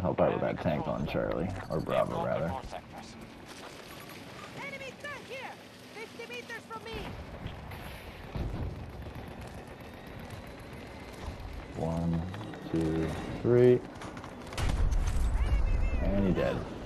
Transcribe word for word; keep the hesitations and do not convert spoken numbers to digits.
help out with that tank on Charlie, or Bravo rather. Enemy tank here! fifty meters from me! One, two, three. And he dead.